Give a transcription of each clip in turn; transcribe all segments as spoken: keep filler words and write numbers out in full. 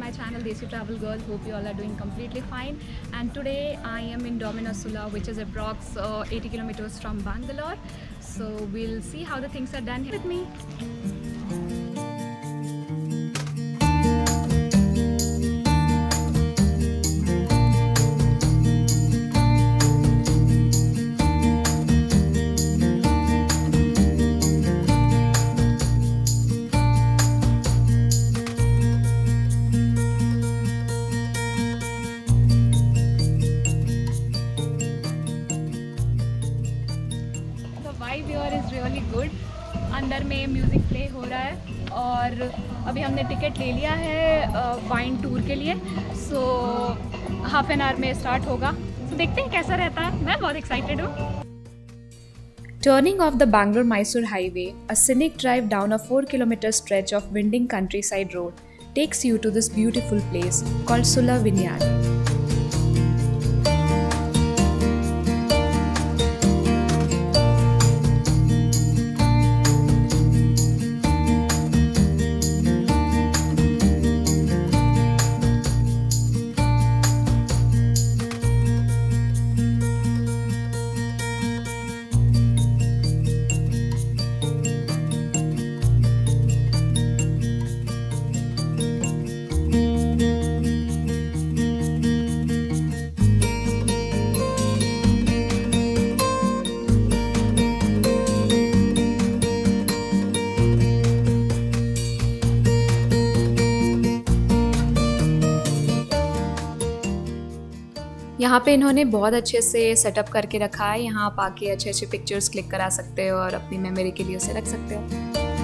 my channel Desi Travel Girl. Hope you all are doing completely fine. And today I am in Dominus Sula, which is approx uh, eighty kilometers from Bangalore. So we'll see how the things are done here with me. Vibe your is really good. अंदर में music play हो रहा है और अभी हमने ticket ले लिया है वाइन टूर के लिए। सो हाफ एन आवर में स्टार्ट होगा। सो so, देखते हैं कैसा रहता है। मैं बहुत एक्साइटेड हूँ। Turning off the Bangalore-Mysore highway, a scenic drive down a four kilometer stretch of winding countryside road takes you to this beautiful place called Sula Vineyard. यहाँ पे इन्होंने बहुत अच्छे से सेटअप करके रखा है। यहाँ आप आके अच्छे अच्छे पिक्चर्स क्लिक करा सकते हो और अपनी मेमोरी के लिए उसे रख सकते हो।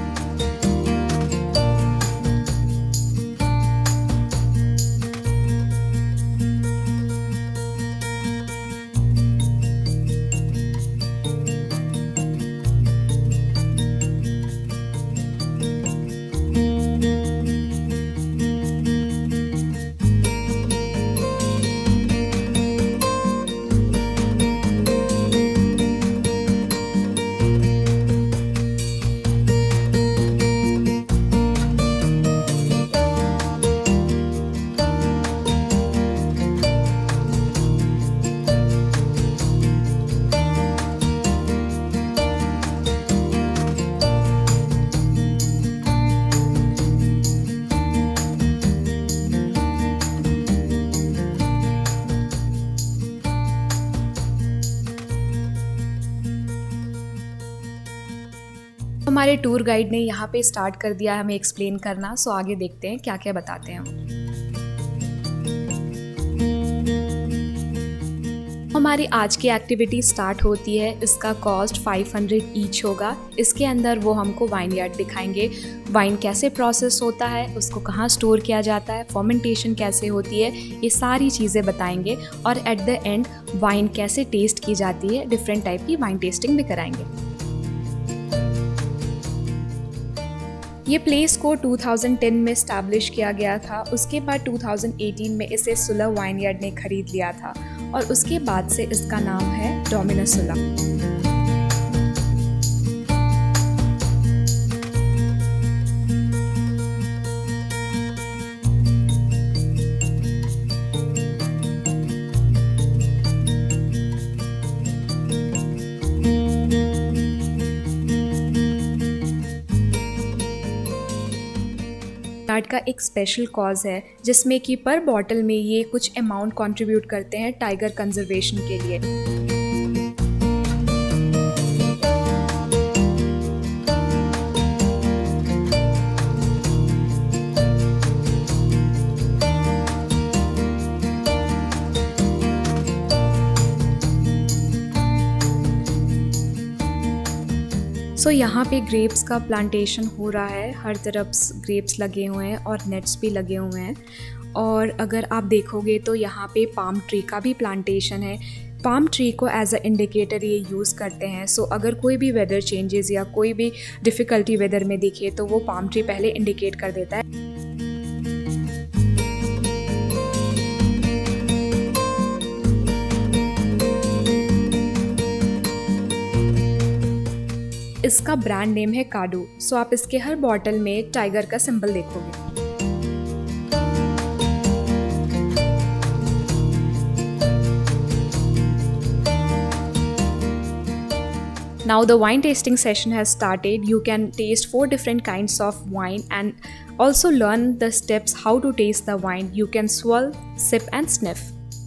हमारे टूर गाइड ने यहाँ पे स्टार्ट कर दिया हमें एक्सप्लेन करना। सो आगे देखते हैं क्या क्या बताते हैं। हमारी आज की एक्टिविटी स्टार्ट होती है। इसका कॉस्ट पाँच सौ ईच होगा। इसके अंदर वो हमको वाइन यार्ड दिखाएंगे, वाइन कैसे प्रोसेस होता है, उसको कहाँ स्टोर किया जाता है, फर्मेंटेशन कैसे होती है, ये सारी चीज़ें बताएंगे। और एट द एंड वाइन कैसे टेस्ट की जाती है, डिफरेंट टाइप की वाइन टेस्टिंग भी कराएंगे। ये प्लेस को दो हज़ार दस में स्टैब्लिश किया गया था। उसके बाद दो हज़ार अठारह में इसे सुला वाइन यार्ड ने खरीद लिया था और उसके बाद से इसका नाम है डोमिनस सुला। का एक स्पेशल कॉज है जिसमें कि पर बॉटल में ये कुछ अमाउंट कंट्रीब्यूट करते हैं टाइगर कंजर्वेशन के लिए। सो so, यहाँ पे ग्रेप्स का प्लांटेशन हो रहा है। हर तरफ ग्रेप्स लगे हुए हैं और नेट्स भी लगे हुए हैं। और अगर आप देखोगे तो यहाँ पे पाम ट्री का भी प्लांटेशन है। पाम ट्री को एज अ इंडिकेटर ये यूज़ करते हैं। सो so, अगर कोई भी वेदर चेंजेस या कोई भी डिफ़िकल्टी वेदर में दिखे तो वो पाम ट्री पहले इंडिकेट कर देता है। इसका ब्रांड नेम है काडू। सो आप इसके हर बॉटल में टाइगर का सिंबल देखोगे। Now the wine tasting session has started. You can taste four different kinds of wine and also learn the steps how to taste the wine. You can swirl, sip and sniff.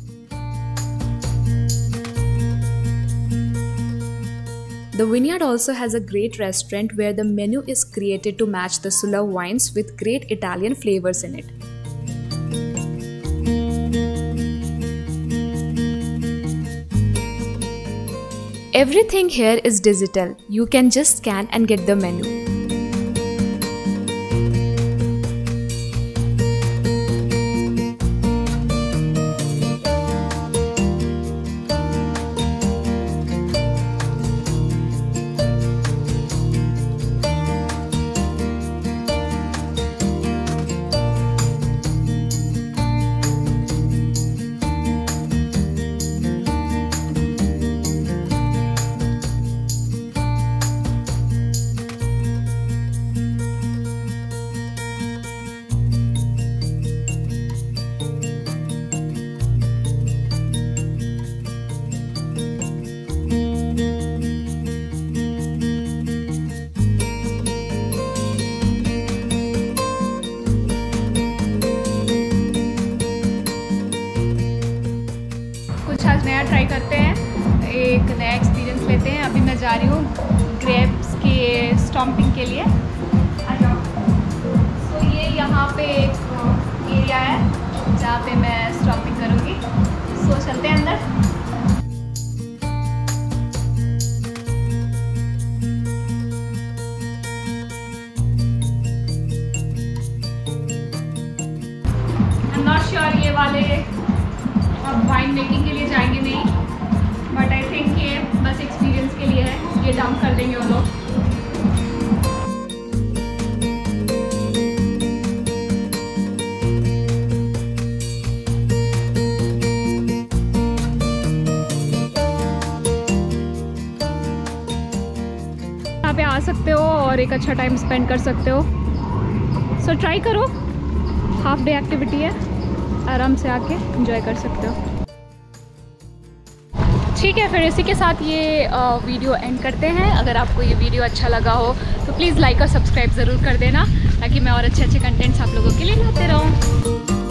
The vineyard also has a great restaurant where the menu is created to match the Sulave wines with great Italian flavors in it. Everything here is digital. You can just scan and get the menu. आज नया try करते हैं, एक नया experience लेते हैं। अभी मैं जा रही हूँ ग्रेप्स के स्टॉम्पिंग के लिए। आ जाओ। तो ये यहाँ पे एक एरिया है जहाँ पे मैं स्टॉम्पिंग करूँगी। सो चलते हैं अंदर। आई एम नॉट श्योर ये वाले अब वाइन मेकिंग के लिए जाएंगे नहीं, बट आई थिंक ये बस एक्सपीरियंस के लिए है। ये डंप कर देंगे वो लोग। यहाँ पे आ सकते हो और एक अच्छा टाइम स्पेंड कर सकते हो। सो ट्राई करो, हाफ डे एक्टिविटी है, आराम से आके एंजॉय कर सकते हो। ठीक है, फिर इसी के साथ ये वीडियो एंड करते हैं। अगर आपको ये वीडियो अच्छा लगा हो तो प्लीज़ लाइक और सब्सक्राइब ज़रूर कर देना, ताकि मैं और अच्छे अच्छे कंटेंट्स आप लोगों के लिए लाते रहूँ।